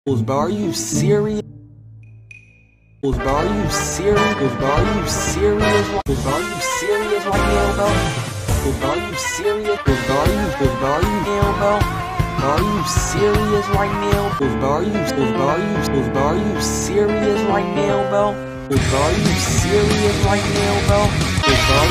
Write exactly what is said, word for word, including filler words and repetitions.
Bro, are you serious? Bro, are you serious? Bro, are you serious? Bro, are you serious right now, bro? Bro, are you serious? Bro, are you, bro, are you now, bro? Bro, are you serious right now? Bro, are you, bro, are you, bro, are you serious right now, bro? Bro, are you serious right now, bro? Bro,